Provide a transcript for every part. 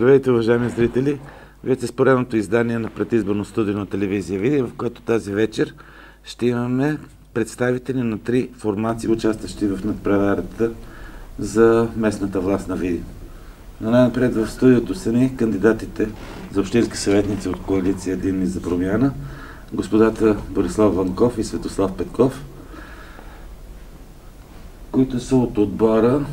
Здравейте, уважаеми зрители! Вие сте с поредното издание на предизборно студио на телевизия Видин, в което тази вечер ще имаме представители на 3 формации, участващи в надпреварата за местната власт на Видин. Но най-напред в студиото са ни кандидатите за общински съветници от коалиция Единни за промяна, господата Борислав Ванков и Светослав Петков, които са от отбора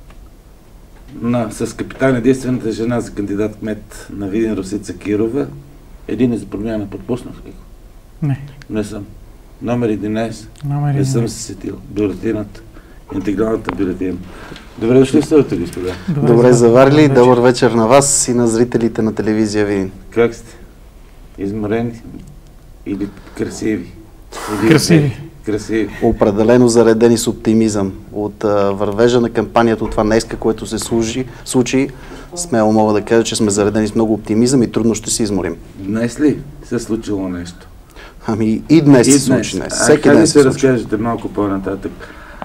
с капитан единствената жена за кандидат кмет на Видин Росица Кирова. Единни за промяна подпуснах ли? Не съм. Номер 11. Не съм се сетил. Бюлетината. Интегралната бюлетина. Добре дошли в студиото, господа. Добре заварили. Добър вечер на вас и на зрителите на телевизия Видин. Как сте? Изморени или красиви? Красиви. Определено заредени с оптимизъм. От вървежа на кампанията, от това днеска, което се случи, смело мога да кажа, че сме заредени с много оптимизъм и трудно ще се изморим. Днес ли се е случило нещо? Ами и днес се случи нещо. Всеки ден се разкажете малко по-нататък.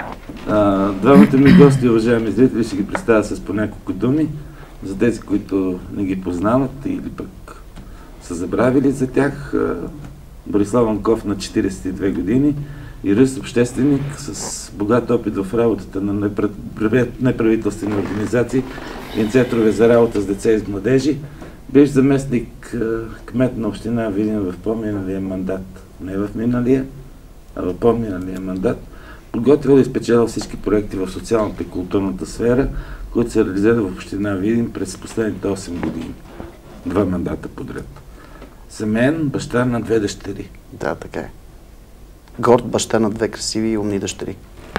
Двамата ми гости, уважаеми зрители, ще ги представя с по няколко думи. За тези, които не ги познават или пък са забравили за тях. Борислав Ванков на 42 години, юрист, общественик с богат опит в работата на неправителствени организации и центрове за работа с деца и с младежи. Бивш заместник кмет на община Видин в по-миналия мандат. Не в миналия, а в по-миналия мандат. Подготвил и спечелил всички проекти в социалната и културната сфера, които се реализират в община Видин през последните 8 години. 2 мандата подред. Семейен, баща на 2 дъщери. Да, така е. Горд баща на 2 красиви и умни дъщери.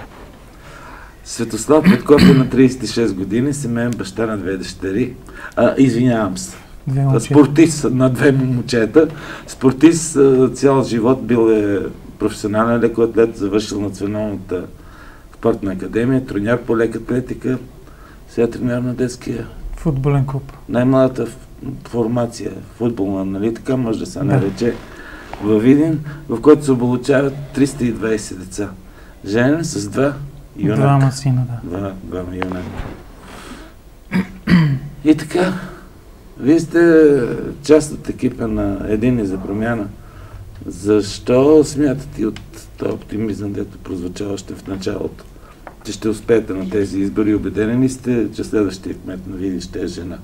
Светослав Петков е на 36 години, семейен баща на 2 дъщери. Извинявам се. Спортист на 2 момчета. Спортист цял живот, бил е професионален лекоатлет, завършил Националната спортна академия, треньор по лека атлетика, сега треньор на детския футболен клуб. Най-младата формация футболна, нали така може да се нарече, във Видин, в който се обучават 320 деца. Женен с 2 юнака. 2 сина, да. 2 юнака. И така, вие сте част от екипа на Единни за промяна. Защо смятате от този оптимизъм, дето прозвуча още в началото, че ще успеете на тези избори? Убедени ли сте, че следващия кмет на Видин ще е жена?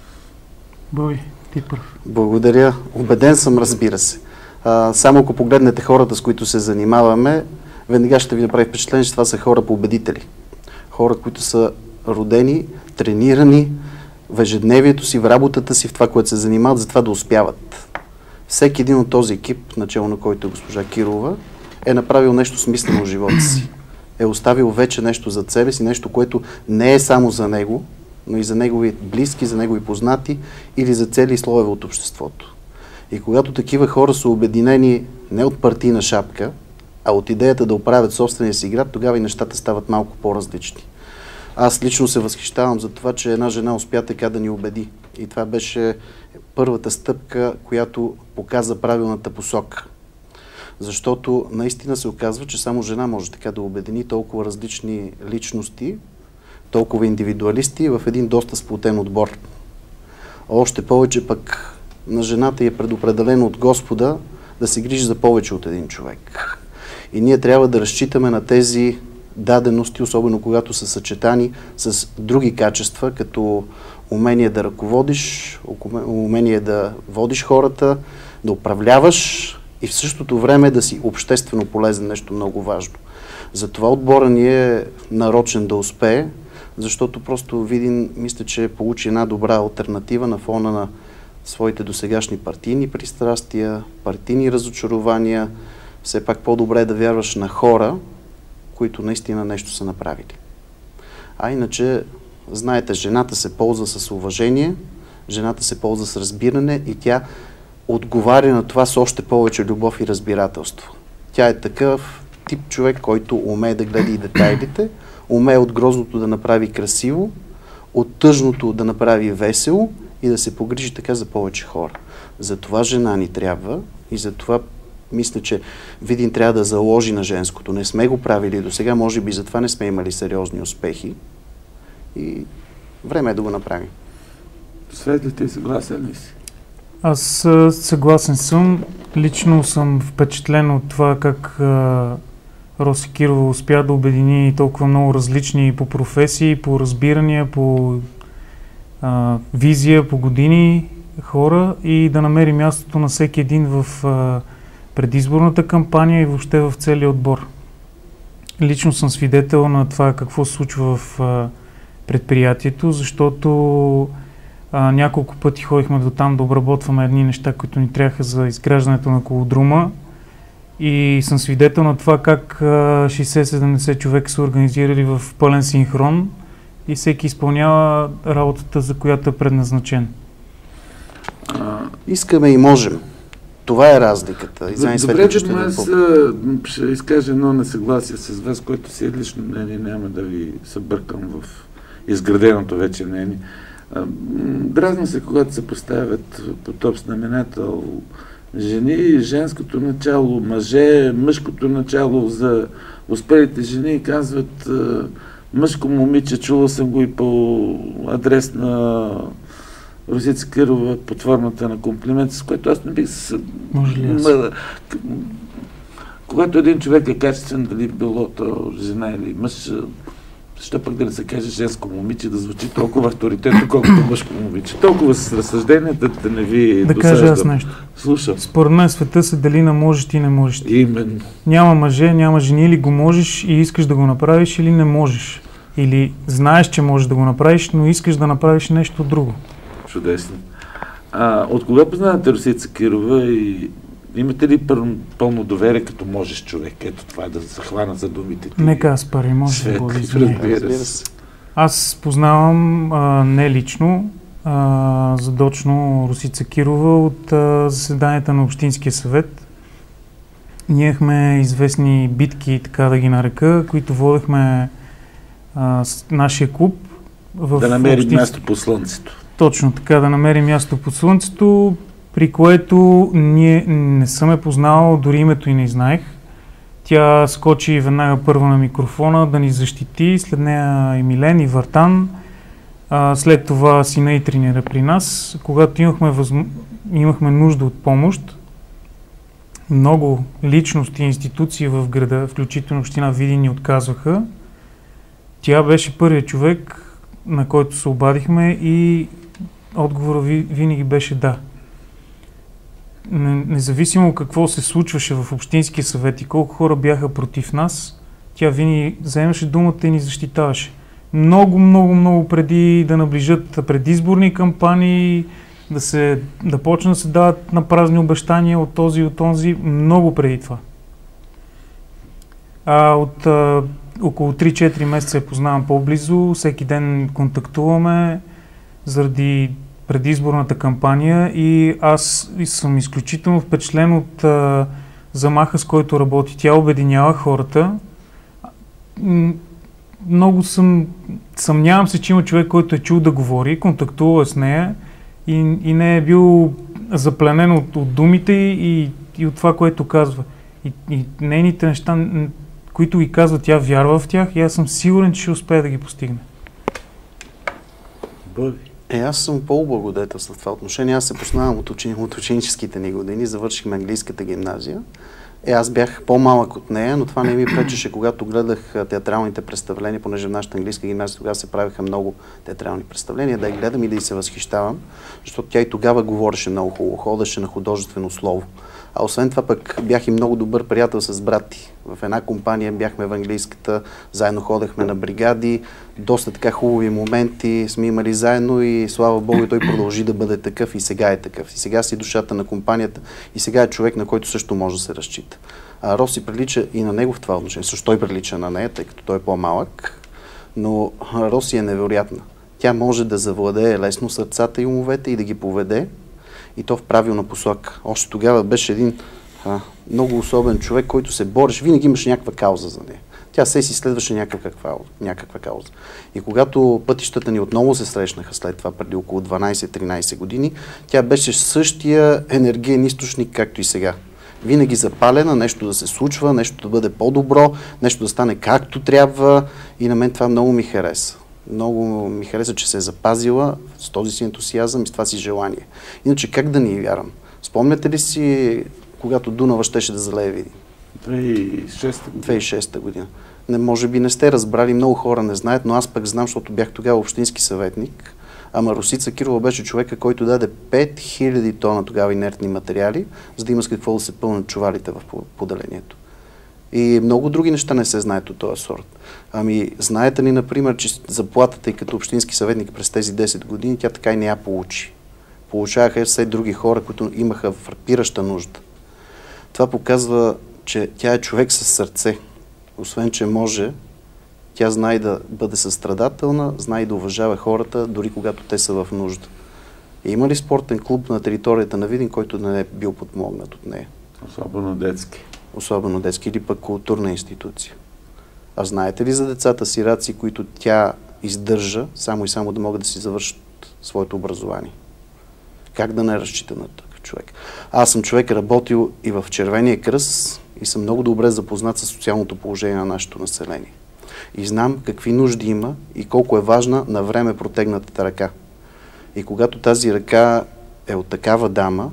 Бой, ти пръв. Благодаря. Убеден съм, разбира се. Само ако погледнете хората, с които се занимаваме, веднага ще ви направи впечатление, че това са хора победители. Хора, които са родени, тренирани в ежедневието си, в работата си, в това, което се занимават, за това да успяват. Всеки един от този екип, начало на който е госпожа Кирова, е направил нещо смислено в живота си. Е оставил вече нещо зад себе си, нещо, което не е само за него, но и за негови близки, за негови познати или за цели слоеве от обществото. И когато такива хора са обединени не от партийна шапка, а от идеята да оправят собствения си град, тогава и нещата стават малко по-различни. Аз лично се възхищавам за това, че една жена успя така да ни убеди. И това беше първата стъпка, която показа правилната посока. Защото наистина се оказва, че само жена може така да обедини толкова различни личности, толкова индивидуалисти в един доста сплотен отбор. Още повече пък на жената е предопределено от Господа да се грижи за повече от един човек. И ние трябва да разчитаме на тези дадености, особено когато са съчетани с други качества, като умение да ръководиш, умение да водиш хората, да управляваш и в същото време да си обществено полезен, нещо много важно. Затова отбора ни е нарочен да успее, защото просто Видин, мисля, че получи една добра алтернатива на фона на своите досегашни партийни пристрастия, партийни разочарования. Все пак по-добре е да вярваш на хора, които наистина нещо са направили. А иначе, знаете, жената се ползва с уважение, жената се ползва с разбиране и тя отговаря на това с още повече любов и разбирателство. Тя е такъв тип човек, който умее да гледа и детайлите, умее от грозното да направи красиво, от тъжното да направи весело и да се погрижи така за повече хора. За това жена ни трябва и за това мисля, че Видин трябва да заложи на женското. Не сме го правили до сега, може би затова не сме имали сериозни успехи и време е да го направим. Светли, ти съгласен ли си? Аз съгласен съм. Лично съм впечатлен от това как Роси Кирова успя да обедини толкова много различни по професии, по разбирания, по визия, по години хора и да намери мястото на всеки един в предизборната кампания и въобще в целия отбор. Лично съм свидетел на това какво се случва в предприятието, защото няколко пъти ходихме до там да обработваме едни неща, които ни трябваха за изграждането на колодрума и съм свидетел на това как 60-70 човека са организирали в пълен синхрон и всеки изпълнява работата, за която е предназначен. Искаме и можем. Това е разликата. Добре, аз ще изкажа едно несъгласие с вас, което си е лично мнение, няма да ви събъркам в изграденото вече мнение. Дразни се, когато се поставят под общ знаменател жени, женското начало, мъже, мъжкото начало за успелите жени, казват мъжко момиче, чула съм го и по адрес на Росица Кирова под формата на комплимент, с което аз не бих се... Може ли аз? Когато един човек е качествен, дали било то жена или мъж, защо пък да не се каже женско момиче, да звучи толкова авторитетно, колкото мъжко момиче. Толкова с разсъжденията да не ви да кажа аз нещо. Слушам. Според мен света се дели на можеш ти и не можеш ти. Именно. Няма мъже, няма жени, или го можеш и искаш да го направиш, или не можеш. Или знаеш, че можеш да го направиш, но искаш да направиш нещо друго. Чудесно. От кога познавате Росица Кирова и имате ли пълно доверие, като можеш човек? Ето това е да се хвана за думите ти. Нека аз пари, може да бъде Разбира се. Аз познавам не лично, задочно Росица Кирова от заседанията на Общинския съвет. Ние имахме известни битки, така да ги нарека, които водехме с нашия клуб. Да намери място по слънцето. Точно така, да намери място под слънцето, при което ние не съм я познавал, дори името и не знаех. Тя скочи веднага първо на микрофона да ни защити, след нея и Милен, и Вартан. След това сина и тренира при нас. Когато имахме нужда от помощ, много личности и институции в града, включително община Видин, ни отказваха. Тя беше първият човек, на който се обадихме и отговорът винаги беше да. Независимо какво се случваше в Общинския съвет и колко хора бяха против нас, тя винаги заемаше думата и ни защитаваше. Много преди да наближат предизборни кампании, да почне да се дават на празни обещания от този и от онзи, много преди това. От около 3-4 месеца я познавам по-близо, всеки ден контактуваме заради предизборната кампания и аз съм изключително впечатлен от замаха, с който работи. Тя обединява хората. Много съмнявам се, че има човек, който е чул да говори, контактува с нея и не е бил запленен от думите и от това, което казва. И нейните неща, които ги казва, тя вярва в тях и аз съм сигурен, че ще успее да ги постигне. Аз съм по-облагодетелствен в това отношение. Аз се познавам от ученическите ни години. Завършихме английската гимназия. Аз бях по-малък от нея, но това не ми пречеше, когато гледах театралните представления, понеже в нашата английска гимназия тогава се правиха много театрални представления, да ги гледам и да й се възхищавам, защото тя и тогава говореше много хубаво, ходеше на художествено слово. А освен това пък бях и много добър приятел с брат ти. В една компания бяхме в английската, заедно ходехме на бригади, доста така хубави моменти сме имали заедно и слава Богу той продължи да бъде такъв и сега е такъв. И сега си душата на компанията и сега е човек, на който също може да се разчита. Роси прилича и на него в това отношение. Също той прилича на нея, тъй като той е по-малък, но Роси е невероятна. Тя може да завладее лесно сърцата и умовете и да ги поведе, и то в правилна посока. Още тогава беше един много особен човек, който се бореше, винаги имаше някаква кауза за нея. Тя се си следваше някаква кауза. И когато пътищата ни отново се срещнаха след това, преди около 12-13 години, тя беше същия енергиен източник, както и сега. Винаги запалена, нещо да се случва, нещо да бъде по-добро, нещо да стане както трябва и на мен това много ми хареса. Много ми хареса, че се е запазила с този си ентусиазъм и с това си желание. Иначе как да ни вярвам? Спомняте ли си, когато Дунава щеше да залее Видин? 2006 година. Не, може би не сте разбрали, много хора не знаят, но аз пък знам, защото бях тогава общински съветник. Ама Росица Кирова беше човека, който даде 5000 тона тогава инертни материали, за да има с какво да се пълнат чувалите в поделението. И много други неща не се знаят от този сорт. Ами, знаете ли, например, че заплатата и като общински съветник през тези 10 години, тя така и не я получи. Получаваха все други хора, които имаха фрапираща нужда. Това показва, че тя е човек с сърце. Освен, че може, тя знае да бъде състрадателна, знае да уважава хората, дори когато те са в нужда. И има ли спортен клуб на територията на Видин, който да не е бил подмогнат от нея? Особено детски. Особено детски или пък културна институция. А знаете ли за децата сираци, които тя издържа, само и само да могат да си завършат своето образование? Как да не разчита на такъв човек? Аз съм човек работил и в Червения кръст и съм много добре запознат с социалното положение на нашето население. И знам какви нужди има и колко е важна на време протегнатата ръка. И когато тази ръка е от такава дама,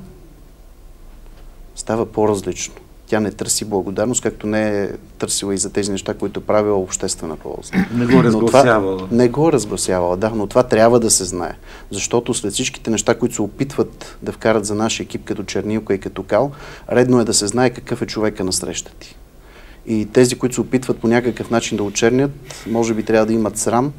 става по-различно. Тя не търси благодарност, както не е търсила и за тези неща, които е правила обществена полза. Не го разгласявала. Не го разгласявала, да, но това трябва да се знае. Защото след всичките неща, които се опитват да вкарат за нашия екип като чернилка и като кал, редно е да се знае какъв е човека насреща ти. И тези, които се опитват по някакъв начин да очернят, може би трябва да имат срам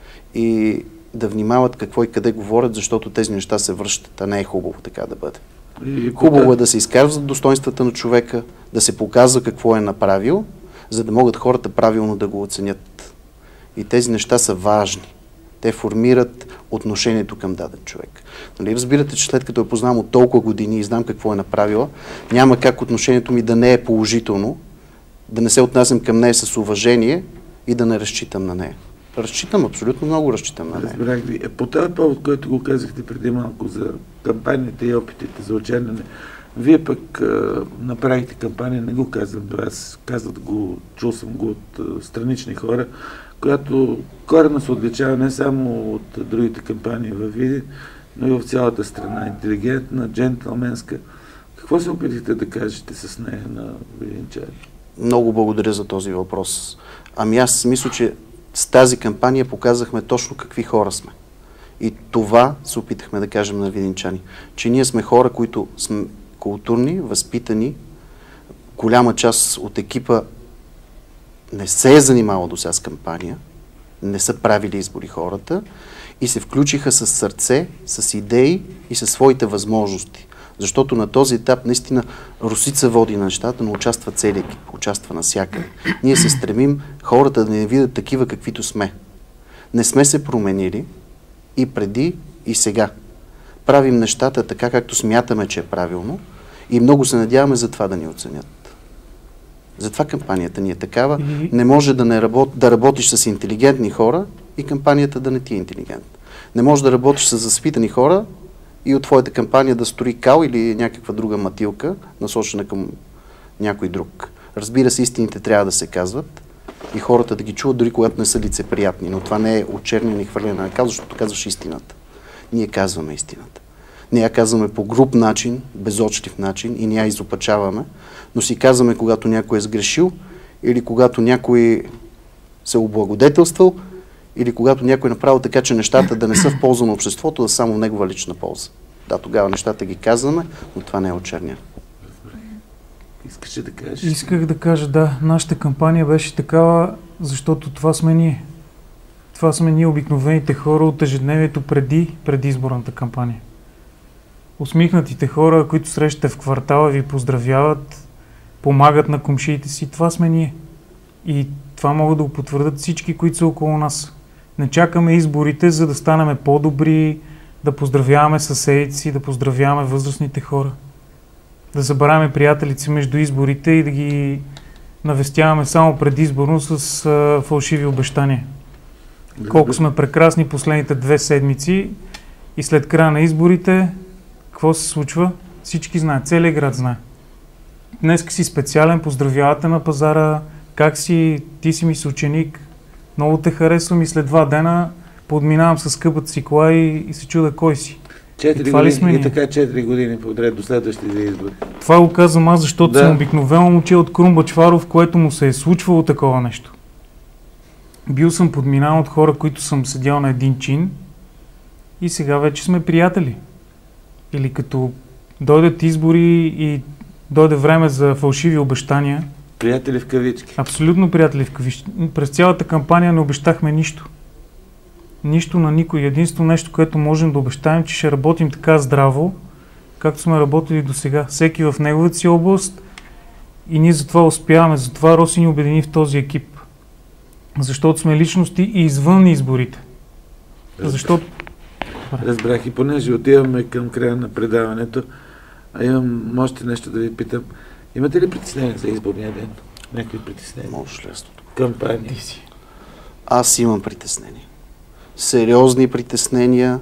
и да внимават какво и къде говорят, защото тези неща се връщат, а не е хубаво така да бъде. Хубаво е да се изказват достоинствата на човека, да се показва какво е направил, за да могат хората правилно да го оценят. И тези неща са важни. Те формират отношението към даден човек. Нали, разбирате, че след като я познавам от толкова години и знам какво е направила, няма как отношението ми да не е положително, да не се отнасям към нея с уважение и да не разчитам на нея. Разчитам, абсолютно много разчитам на нея. Разбрах ви. По този повод, който го казахте преди малко за кампанията и опитите за очерняне, вие пък направихте кампания, не го казвам до вас, чул съм го от странични хора, която коренно се отличава не само от другите кампании във Видин, но и в цялата страна. Интелигентна, джентлменска. Какво се опитахте да кажете с нея на видинчани? Много благодаря за този въпрос. Ами аз мисля, че с тази кампания показахме точно какви хора сме. И това се опитахме да кажем на видинчани. Че ние сме хора, които сме културни, възпитани. Голяма част от екипа не се е занимавала до сега с кампания, не са правили избори хората и се включиха с сърце, с идеи и със своите възможности. Защото на този етап наистина Росица води на нещата, но участва целият екип, участва навсякъде. Ние се стремим хората да не видят такива, каквито сме. Не сме се променили и преди, и сега. Правим нещата така, както смятаме, че е правилно и много се надяваме за това да ни оценят. Затова кампанията ни е такава. Не може да работиш с интелигентни хора и кампанията да не ти е интелигентна. Не може да работиш с възпитани хора и от твоята кампания да строи кал или някаква друга матилка, насочена към някой друг. Разбира се, истините трябва да се казват и хората да ги чуват, дори когато не са лицеприятни. Но това не е очерняне и хвърляне на кал, защото казваш истината. Ние казваме истината. Не я казваме по груб начин, безочлив начин и не я изопачаваме, но си казваме, когато някой е сгрешил или когато някой се облагодетелствал или когато някой е направил така, че нещата да не са в полза на обществото, да са само в негова лична полза. Да, тогава нещата ги казваме, но това не е очерняне. Искаш да кажеш? Исках да кажа, да. Нашата кампания беше такава, защото това сме ние. Това сме ние, обикновените хора от ежедневието преди предизборната кампания. Усмихнатите хора, които срещате в квартала, ви поздравяват, помагат на комшиите си. Това сме ние. И това могат да го потвърдят всички, които са около нас. Не чакаме изборите, за да станем по-добри, да поздравяваме съседите си, да поздравяваме възрастните хора. Да забравяме приятелите си между изборите и да ги навестяваме само предизборно с фалшиви обещания. Колко сме прекрасни последните 2 седмици и след края на изборите, какво се случва? Всички знаят, целият град знае. Днес си специален, поздравявате на пазара, как си, ти си ми съученик, много те харесвам и след 2 дена подминавам с скъпата си кола и се чуда кой си. 4 години, и така 4 години подред до следващите избори. Това го казвам аз, защото съм обикновено момче от Крум Бъчваров, което му се е случвало такова нещо. Бил съм подминан от хора, които съм седял на един чин и сега вече сме приятели. Или като дойдат избори и дойде време за фалшиви обещания. Приятели в кавички. Абсолютно приятели в кавички. През цялата кампания не обещахме нищо. Нищо на никой. Единствено нещо, което можем да обещаем, че ще работим така здраво, както сме работили до сега. Всеки в неговата си област и ние затова успяваме. Затова Роси ни обедини в този екип. Защото сме личности и извън изборите. Защото... Разбрах, и понеже отиваме към края на предаването, а имам още нещо да ви питам. Имате ли притеснение за изборния ден? Някакви притеснения? Можеш ли аз тук? Кампания. Аз имам притеснения. Сериозни притеснения.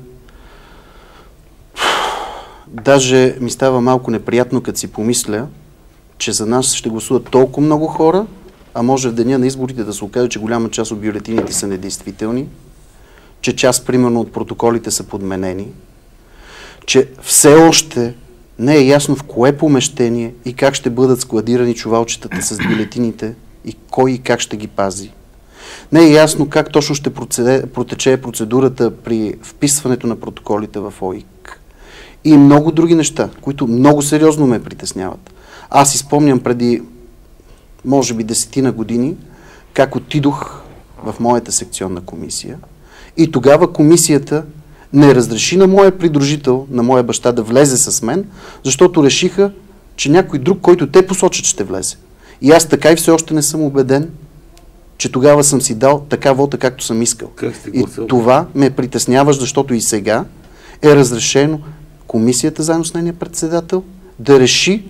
Даже ми става малко неприятно, като си помисля, че за нас ще гласуват толкова много хора, а може в деня на изборите да се окаже, че голяма част от бюлетините са недействителни, че част, примерно, от протоколите са подменени, че все още не е ясно в кое помещение и как ще бъдат складирани чувалчетата с бюлетините и кой и как ще ги пази. Не е ясно как точно ще протече процедурата при вписването на протоколите в ОИК. И много други неща, които много сериозно ме притесняват. Аз изпомням преди, може би, 10 години, как отидох в моята секционна комисия и тогава комисията не разреши на моя придружител, на моя баща да влезе с мен, защото решиха, че някой друг, който те посочат, ще влезе. И аз така и все още не съм убеден, че тогава съм си дал така вота, както съм искал. И това ме притеснява, защото и сега е разрешено комисията, заедно с нейния председател, да реши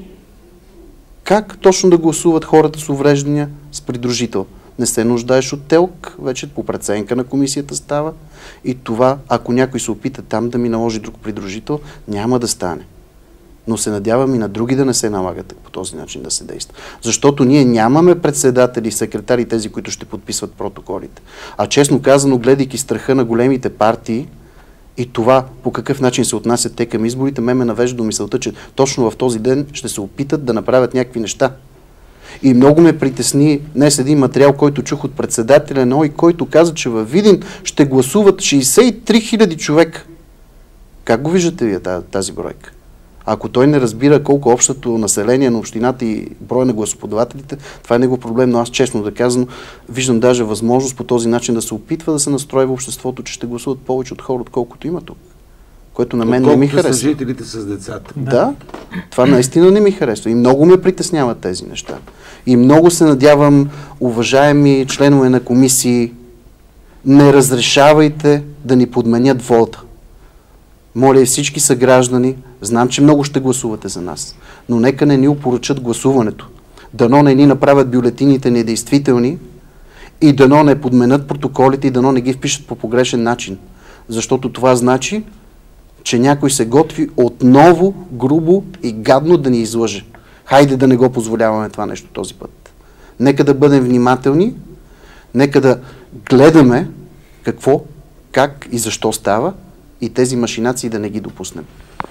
как точно да гласуват хората с увреждания с придружител. Не се нуждаеш от ТЕЛК, вече по преценка на комисията става. И това, ако някой се опита там да ми наложи друг придружител, няма да стане. Но се надявам и на други да не се налагат по този начин да се действа. Защото ние нямаме председатели, секретари, тези, които ще подписват протоколите. А честно казано, гледайки страха на големите партии и това по какъв начин се отнасят те към изборите, ме навежда до мисълта, че точно в този ден ще се опитат да направят някакви неща. И много ме притесни днес един материал, който чух от председателя на ОИК, който каза, че във Видин ще гласуват 63 000 човека. Как го виждате вие тази бройка? Ако той не разбира колко общото население на общината и броя на гласоподавателите, това е негов проблем, но аз честно да казвам, виждам даже възможност по този начин да се опитва да се настрои в обществото, че ще гласуват повече от хора, отколкото има тук. Което на мен не ми харесва. Са жителите с децата. Да, това наистина не ми харесва. И много ме притесняват тези неща. И много се надявам, уважаеми членове на комисии, не разрешавайте да ни подменят вота. Моля и всички съграждани, знам, че много ще гласувате за нас, но нека не ни опоръчат гласуването. Дано не ни направят бюлетините недействителни и дано не подменят протоколите и дано не ги впишат по погрешен начин. Защото това значи, че някой се готви отново грубо и гадно да ни излъже. Хайде да не го позволяваме това нещо този път. Нека да бъдем внимателни, нека да гледаме какво, как и защо става и тези машинации да не ги допуснем.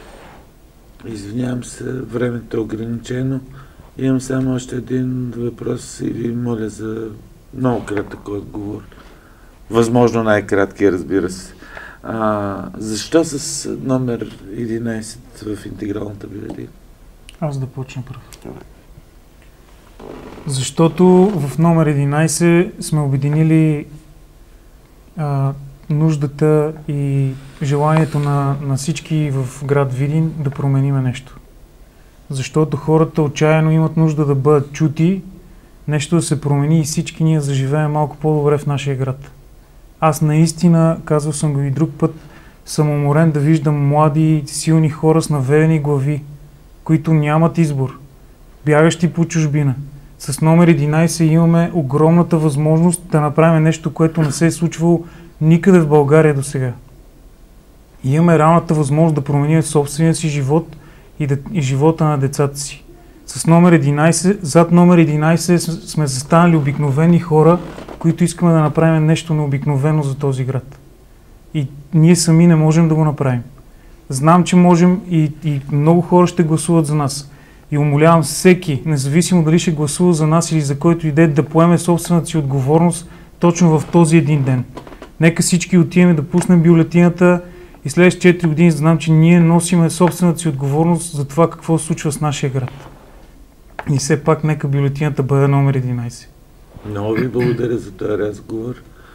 Извинявам се, времето е ограничено. Имам само още един въпрос и ви моля за много кратък отговор. Възможно най-краткия, разбира се. Защо с номер 11 в интегралната бюлетина? Аз да почна първо. Защото в номер 11 сме обединили нуждата и желанието на всички в град Видин да промениме нещо. Защото хората отчаяно имат нужда да бъдат чути, нещо да се промени и всички ние заживеем малко по-добре в нашия град. Аз наистина, казвал съм го и друг път, съм уморен да виждам млади, силни хора с наведени глави, които нямат избор, бягащи по чужбина. С номер 11 имаме огромната възможност да направим нещо, което не се е случвало никъде в България до сега. И имаме реалната възможност да променим собствения си живот и живота на децата си. С номер 11, зад номер 11 сме застанали обикновени хора, които искаме да направим нещо необикновено за този град. ние сами не можем да го направим. Знам, че можем и много хора ще гласуват за нас. И умолявам всеки, независимо дали ще гласува за нас или за който иде, да поеме собствената си отговорност точно в този един ден. Нека всички отидем да пуснем бюлетината и след 4 години знам, че ние носиме собствената си отговорност за това какво се случва с нашия град. И все пак нека бюлетината бъде номер 11. Много ви благодаря за този разговор.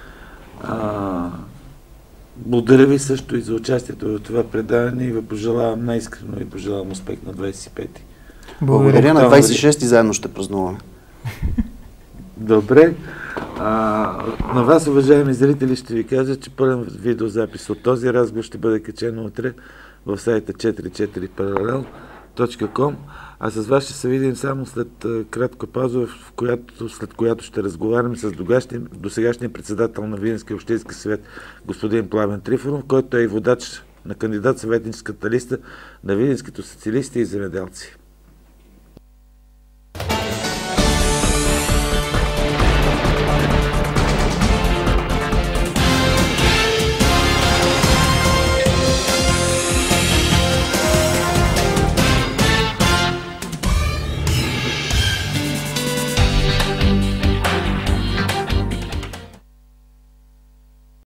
Благодаря ви също и за участието в това предаване и ви пожелавам най-искрено и пожелавам успех на 25-ти. Благодаря. На 26-ти заедно ще празнуваме. Добре. На вас, уважаеми зрители, ще ви кажа, че пълен видеозапис от този разговор ще бъде качен утре в сайта 44parallel.com. А с вас ще се видим само след кратка пауза, след която ще разговарям с досегашния председател на Видинския общински съвет, господин Пламен Трифонов, който е и водач на кандидат съветническата листа на видинските социалисти и земеделци.